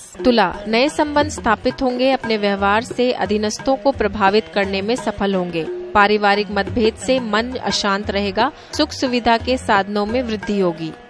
तुला, नए संबंध स्थापित होंगे, अपने व्यवहार से अधीनस्थों को प्रभावित करने में सफल होंगे। पारिवारिक मतभेद से मन अशांत रहेगा, सुख सुविधा के साधनों में वृद्धि होगी।